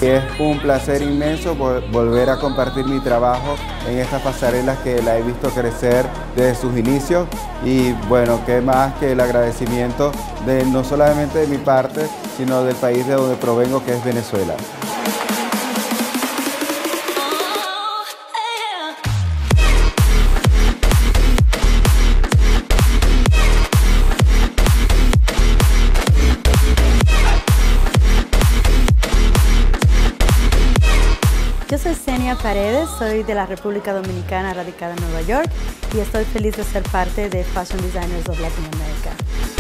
Es un placer inmenso volver a compartir mi trabajo en estas pasarelas que la he visto crecer desde sus inicios y bueno, qué más que el agradecimiento de no solamente de mi parte, sino del país de donde provengo, que es Venezuela. Yo soy Zenia Paredes, soy de la República Dominicana, radicada en Nueva York, y estoy feliz de ser parte de Fashion Designers of Latin America.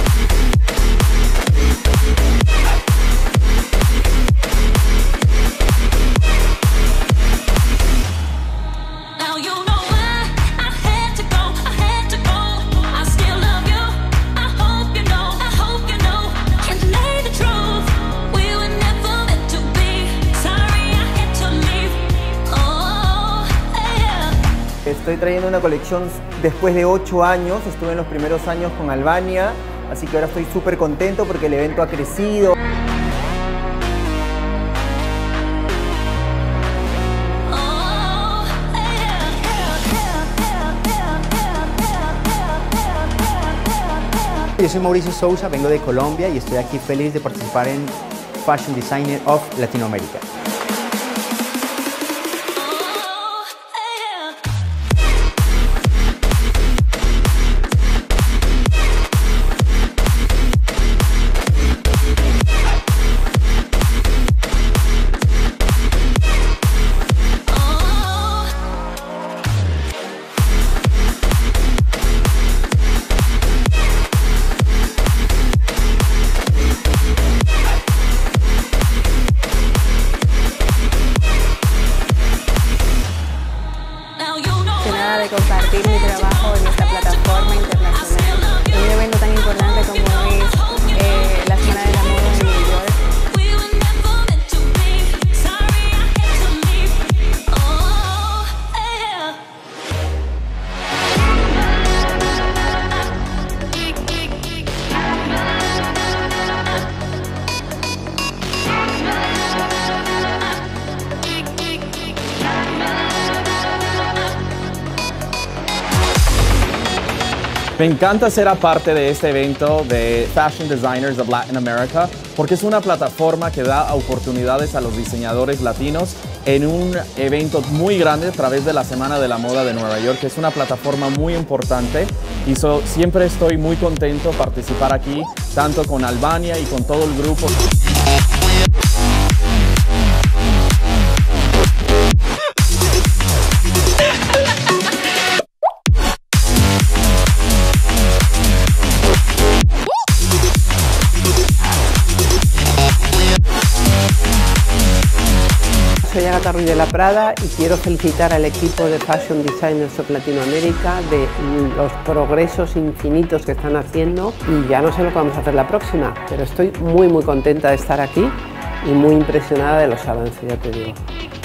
Estoy trayendo una colección después de 8 años, estuve en los primeros años con Albania, así que ahora estoy súper contento porque el evento ha crecido. Yo soy Mauricio Sousa, vengo de Colombia y estoy aquí feliz de participar en Fashion Designer of Latinoamérica. De compartir mi trabajo en esta plataforma internacional, en un evento tan importante como es la Semana de la Moda en New York. Me encanta ser parte de este evento de Fashion Designers of Latin America porque es una plataforma que da oportunidades a los diseñadores latinos en un evento muy grande a través de la Semana de la Moda de Nueva York, que es una plataforma muy importante y siempre estoy muy contento de participar aquí, tanto con Albania y con todo el grupo. Soy Agatha Ruiz de la Prada y quiero felicitar al equipo de Fashion Designers of Latinoamérica de los progresos infinitos que están haciendo y ya no sé lo que vamos a hacer la próxima, pero estoy muy contenta de estar aquí y muy impresionada de los avances, ya te digo.